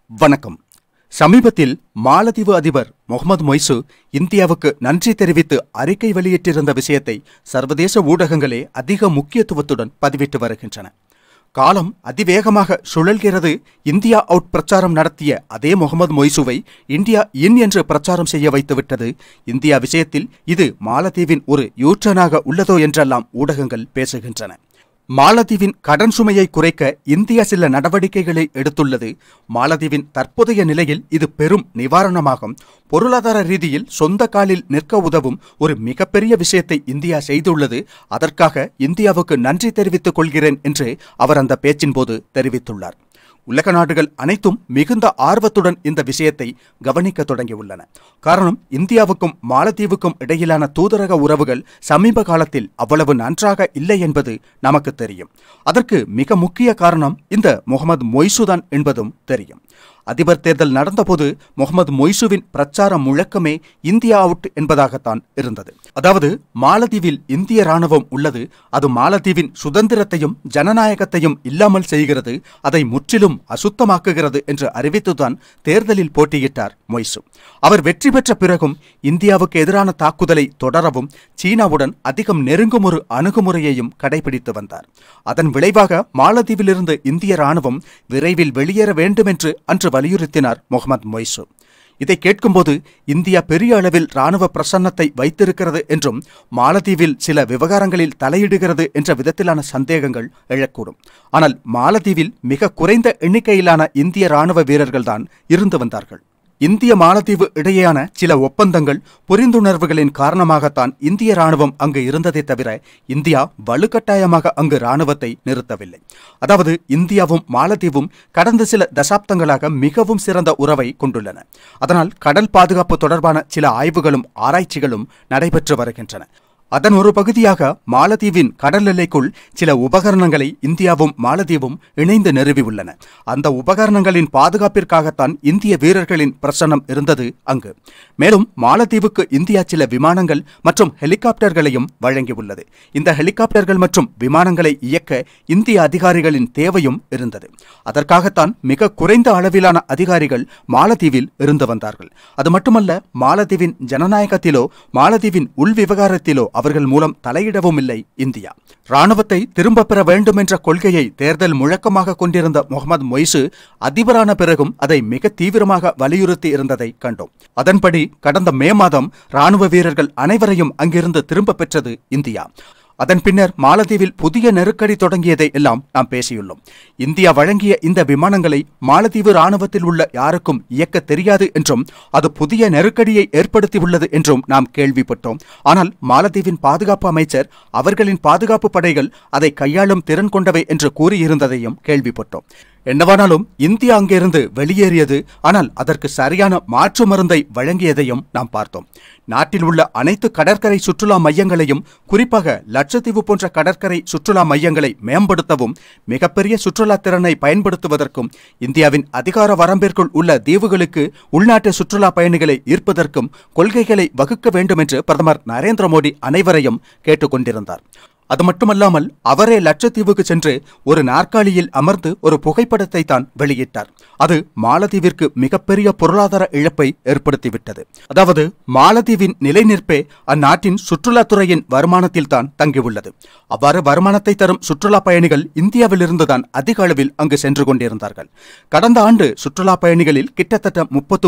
வணக்கம். சமீபத்தில் மாலத்தீவு அதிபர் முகமது மொய்சு இந்தியாவுக்கு நன்றி தெரிவித்து அறிக்கை வெளியிட்டிருந்த விஷயத்தை சர்வதேச ஊடகங்களே அதிக முக்கியத்துவத்துடன் பதிவிட்டு வருகின்றன. காலம் அதிவேகமாக சுழல்கிறது. இந்தியா அவுட் பிரச்சாரம் நடத்திய அதே முகமது மொய்சுவை இந்தியா இன் என்று பிரச்சாரம் செய்ய வைத்துவிட்டது. இந்தியா விஷயத்தில் இது மாலத்தீவின் ஒரு யூட்டர்னாக உள்ளதோ என்றெல்லாம் ஊடகங்கள் பேசுகின்றன. மாலத்தீவின் கடன் சுமையை குறைக்க இந்தியா சில நடவடிக்கைகளை எடுத்துள்ளது. மாலத்தீவின் தற்போதைய நிலையில் இது பெரும் நிவாரணமாகும். பொருளாதார ரீதியில் சொந்த காலில் நிற்க உதவும் ஒரு மிகப்பெரிய விஷயத்தை இந்தியா செய்துள்ளது. அதற்காக இந்தியாவுக்கு நன்றி தெரிவித்துக் கொள்கிறேன் என்று அவர் அந்த பேச்சின் போது தெரிவித்துள்ளார். உலக நாடுகள் அனைத்தும் மிகுந்த ஆர்வத்துடன் இந்த விஷயத்தை கவனிக்க தொடங்கியுள்ளன. காரணம், இந்தியாவுக்கும் மாலத்தீவுக்கும் இடையிலான தூதரக உறவுகள் சமீப காலத்தில் அவ்வளவு நன்றாக இல்லை என்பது நமக்கு தெரியும். அதற்கு மிக முக்கிய காரணம் இந்த முகமது மொய்சுதான் என்பதும் தெரியும். அதிபர் தேர்தல் நடந்தபோது முகமது மொய்சுவின் பிரச்சார முழக்கமே இந்தியா அவுட் என்பதாகத்தான் இருந்தது. அதாவது, மாலத்தீவில் இந்திய ராணுவம் உள்ளது, அது மாலத்தீவின் சுதந்திரத்தையும் ஜனநாயகத்தையும் இல்லாமல் செய்கிறது, அதை முற்றிலும் அசுத்தமாக்குகிறது என்று அறிவித்துதான் தேர்தலில் போட்டியிட்டார் மொய்சு. அவர் வெற்றி பெற்ற பிறகும் இந்தியாவுக்கு எதிரான தாக்குதலை தொடரவும் சீனாவுடன் அதிகம் நெருங்கும் ஒரு அணுகுமுறையையும் கடைபிடித்து வந்தார். அதன் விளைவாக மாலத்தீவிலிருந்து இந்திய ராணுவம் விரைவில் வெளியேற வேண்டும் என்று அன்று வலியுறுத்தினார் முகமது மொய்சு. இதை கேட்கும்போது இந்தியா பெரிய அளவில் ராணுவ பிரசன்னத்தை வைத்திருக்கிறது என்றும் மாலத்தீவில் சில விவகாரங்களில் தலையிடுகிறது என்ற விதத்திலான சந்தேகங்கள் எழக்கூடும். ஆனால் மாலத்தீவில் மிக குறைந்த எண்ணிக்கையிலான இந்திய ராணுவ வீரர்கள்தான் இருந்து வந்தார்கள். இந்திய மாலத்தீவு இடையேயான சில ஒப்பந்தங்கள், புரிந்துணர்வுகளின் காரணமாகத்தான் இந்திய ராணுவம் அங்கு இருந்ததே தவிர இந்தியா வலுக்கட்டாயமாக அங்கு ராணுவத்தை நிறுத்தவில்லை. அதாவது, இந்தியாவும் மாலத்தீவும் கடந்த சில தசாப்தங்களாக மிகவும் சிறந்த உறவை கொண்டுள்ளன. அதனால் கடல் பாதுகாப்பு தொடர்பான சில ஆய்வுகளும் ஆராய்ச்சிகளும் நடைபெற்று வருகின்றன. அதன் ஒரு பகுதியாக மாலத்தீவின் கடல் எல்லைக்குள் சில உபகரணங்களை இந்தியாவும் மாலத்தீவும் இணைந்து நிறுவியுள்ளன. அந்த உபகரணங்களின் பாதுகாப்பிற்காகத்தான் இந்திய வீரர்களின் பிரசன்னம் இருந்தது அங்கு. மேலும் மாலத்தீவுக்கு இந்தியா சில விமானங்கள் மற்றும் ஹெலிகாப்டர்களையும் வழங்கியுள்ளது. இந்த ஹெலிகாப்டர்கள் மற்றும் விமானங்களை இயக்க இந்திய அதிகாரிகளின் தேவையும் இருந்தது. அதற்காகத்தான் மிக குறைந்த அளவிலான அதிகாரிகள் மாலத்தீவில் இருந்து வந்தார்கள். அது மட்டுமல்ல, மாலத்தீவின் ஜனநாயகத்திலோ மாலத்தீவின் உள் விவகாரத்திலோ அவர்கள் மூலம் தலையிடவும் இல்லை இந்தியா. ராணுவத்தை திரும்ப பெற வேண்டும் என்ற கொள்கையை தேர்தல் முழக்கமாக கொண்டிருந்த முகமது மொய்சு அதிபரான பிறகும் அதை மிக தீவிரமாக வலியுறுத்தி இருந்ததை கண்டோம். அதன்படி கடந்த மே மாதம் ராணுவ வீரர்கள் அனைவரையும் அங்கிருந்து திரும்ப பெற்றது இந்தியா. அதன் பின்னர் மாலத்தீவில் புதிய நெருக்கடி தொடங்கியதை எல்லாம் நாம் பேசியுள்ளோம். இந்தியா வழங்கிய இந்த விமானங்களை மாலத்தீவு ராணுவத்தில் உள்ள யாருக்கும் இயக்க தெரியாது என்றும் அது புதிய நெருக்கடியை ஏற்படுத்தியுள்ளது என்றும் நாம் கேள்விப்பட்டோம். ஆனால் மாலத்தீவின் பாதுகாப்பு அமைச்சர் அவர்களின் பாதுகாப்பு படைகள் அதை கையாளும் திறன் கொண்டவை என்று கூறியிருந்ததையும் கேள்விப்பட்டோம். என்னவானாலும் இந்தியா அங்கிருந்து வெளியேறியது. ஆனால் அதற்கு சரியான மாற்று மருந்தை வழங்கியதையும் நாம் பார்த்தோம். நாட்டில் உள்ள அனைத்து கடற்கரை சுற்றுலா மையங்களையும், குறிப்பாக லட்சத்தீவு போன்ற கடற்கரை சுற்றுலா மையங்களை மேம்படுத்தவும், மிகப்பெரிய சுற்றுலா திறனை பயன்படுத்துவதற்கும், இந்தியாவின் அதிகார வரம்பிற்குள் உள்ள தீவுகளுக்கு உள்நாட்டு சுற்றுலா பயணிகளை ஈர்ப்பதற்கும் கொள்கைகளை வகுக்க வேண்டும் என்று பிரதமர் நரேந்திர மோடி அனைவரையும் கேட்டுக்கொண்டிருந்தார். அது மட்டுமல்லாமல் அவரே லட்சத்தீவுக்கு சென்று ஒரு நாற்காலியில் அமர்ந்து ஒரு புகைப்படத்தை தான் வெளியிட்டார். அது மாலத்தீவிற்கு மிகப்பெரிய பொருளாதார இழப்பை ஏற்படுத்திவிட்டது. அதாவது, மாலத்தீவின் நிலைநிற்பே அந்நாட்டின் சுற்றுலாத்துறையின் வருமானத்தில் தான் தங்கியுள்ளது. அவ்வாறு வருமானத்தை தரும் சுற்றுலா பயணிகள் இந்தியாவிலிருந்துதான் அதிக அளவில் அங்கு சென்று கொண்டிருந்தார்கள். கடந்த ஆண்டு சுற்றுலா பயணிகளில் கிட்டத்தட்ட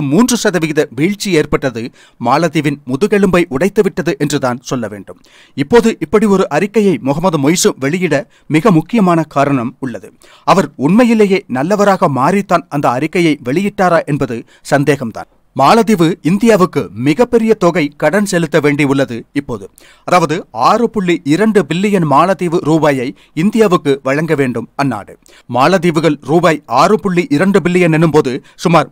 33% வீழ்ச்சி ஏற்பட்டது. மாலத்தீவின் முதுகெலும்பை உடைத்துவிட்டது என்றுதான் சொல்ல வேண்டும். இப்போது இப்படி ஒரு அறிக்கையை முகமது மொய்சு வெளியிட மிக முக்கியமான காரணம் உள்ளது. அவர் உண்மையிலேயே நல்லவராக மாறித்தான் அந்த அறிக்கையை வெளியிட்டாரா என்பது சந்தேகம்தான். மாலத்தீவு இந்தியாவுக்கு மிகப்பெரிய தொகை கடன் செலுத்த வேண்டியுள்ளது இப்போது. அதாவது 6.2 பில்லியன் மாலத்தீவு ரூபாயை இந்தியாவுக்கு வழங்க வேண்டும் அந்நாடு. மாலத்தீவுகள் ரூபாய் 6.2 பில்லியன் எனும்போது சுமார்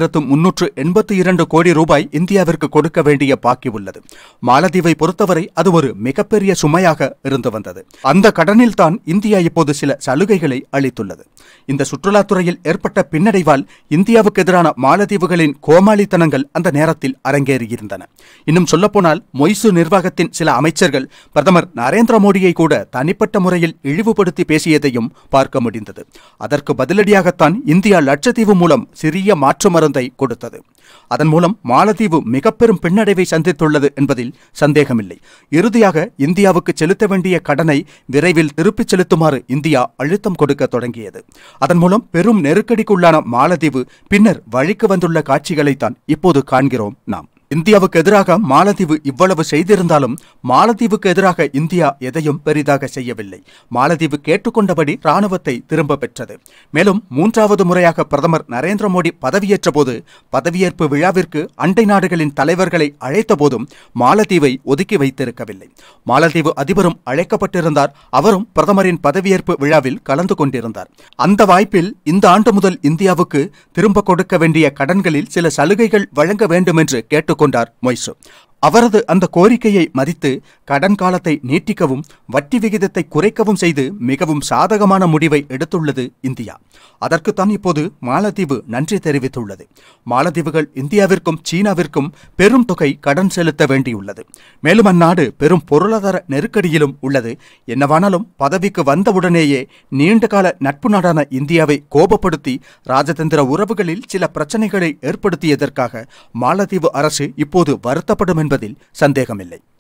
3382 கோடி ரூபாய் இந்தியாவிற்கு கொடுக்க வேண்டிய பாக்கி உள்ளது. மாலத்தீவை பொறுத்தவரை அது ஒரு மிகப்பெரிய சுமையாக இருந்து வந்தது. அந்த கடனில் தான் இந்தியா இப்போது சில சலுகைகளை அளித்துள்ளது. இந்த சுற்றுலாத்துறையில் ஏற்பட்ட பின்னடைவால் இந்தியாவுக்கு எதிரான மாலத்தீவுகளின் கோமாளி அடாவடித்தனங்கள் அந்த நேரத்தில் அரங்கேறியிருந்தன. இன்னும் சொல்லப்போனால் மொய்சு நிர்வாகத்தின் சில அமைச்சர்கள் பிரதமர் நரேந்திர மோடியை கூட தனிப்பட்ட முறையில் இழிவுபடுத்தி பேசியதையும் பார்க்க முடிந்தது. அதற்கு பதிலடியாகத்தான் இந்தியா லட்சத்தீவு மூலம் சிறிய மாற்று மருந்தை கொடுத்தது. அதன் மூலம் மாலத்தீவு மிக பெரும் பின்னடைவை சந்தித்துள்ளது என்பதில் சந்தேகமில்லை. இறுதியாக இந்தியாவுக்கு செலுத்த வேண்டிய கடனை விரைவில் திருப்பிச் செலுத்துமாறு இந்தியா அழுத்தம் கொடுக்க தொடங்கியது. அதன் மூலம் பெரும் நெருக்கடிக்குள்ளான மாலத்தீவு பின்னர் வழிக்கு வந்துள்ள காட்சிகளைத்தான் இப்போது காண்கிறோம் நாம். இந்தியாவுக்கு எதிராக மாலத்தீவு இவ்வளவு செய்திருந்தாலும் மாலத்தீவுக்கு எதிராக இந்தியா எதையும் பெரிதாக செய்யவில்லை. மாலத்தீவு கேட்டுக்கொண்டபடி ராணுவத்தை திரும்ப பெற்றது. மேலும் 3வது முறையாக பிரதமர் நரேந்திர மோடி பதவியேற்ற போது பதவியேற்பு விழாவிற்கு அண்டை நாடுகளின் தலைவர்களை அழைத்த போதும் மாலத்தீவை ஒதுக்கி வைத்திருக்கவில்லை. மாலத்தீவு அதிபரும் அழைக்கப்பட்டிருந்தார். அவரும் பிரதமரின் பதவியேற்பு விழாவில் கலந்து கொண்டிருந்தார். அந்த வாய்ப்பில் இந்த ஆண்டு முதல் இந்தியாவுக்கு திரும்ப கொடுக்க வேண்டிய கடன்களில் சில சலுகைகள் வழங்க வேண்டும் என்று கேட்டுக்கொண்டார் மொய்சு. அவரது அந்த கோரிக்கையை மதித்து கடன் காலத்தை நீட்டிக்கவும் வட்டி விகிதத்தை குறைக்கவும் செய்து மிகவும் சாதகமான முடிவை எடுத்துள்ளது இந்தியா. அதற்குத்தான் இப்போது மாலத்தீவு நன்றி தெரிவித்துள்ளது. மாலத்தீவுகள் இந்தியாவிற்கும் சீனாவிற்கும் பெரும் தொகை கடன் செலுத்த வேண்டியுள்ளது. மேலும் அந்நாடு பெரும் பொருளாதார நெருக்கடியிலும் உள்ளது. என்னவானாலும் பதவிக்கு வந்தவுடனேயே நீண்டகால நட்பு நாடான இந்தியாவை கோபப்படுத்தி ராஜதந்திர உறவுகளில் சில பிரச்சனைகளை ஏற்படுத்தியதற்காக மாலத்தீவு அரசு இப்போது வருத்தப்படும் என்பதில் சந்தேகமில்லை.